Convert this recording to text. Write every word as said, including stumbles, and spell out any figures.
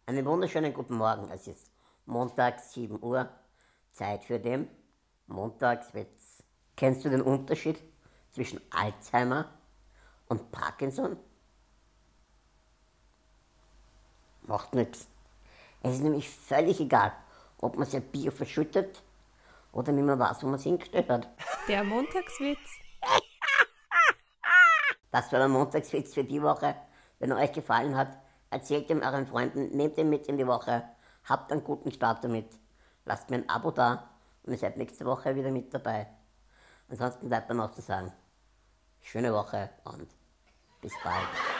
Einen wunderschönen guten Morgen. Es ist Montag, sieben Uhr. Zeit für den Montagswitz. Kennst du den Unterschied zwischen Alzheimer und Parkinson? Macht nichts. Es ist nämlich völlig egal, ob man sein Bier verschüttet oder nicht mehr weiß, wo man es hingestellt hat. Der Montagswitz. Das war der Montagswitz für die Woche. Wenn er euch gefallen hat, erzählt ihm euren Freunden, nehmt ihn mit in die Woche, habt einen guten Start damit, lasst mir ein Abo da und ihr seid nächste Woche wieder mit dabei. Ansonsten bleibt mir noch zu sagen, schöne Woche und bis bald.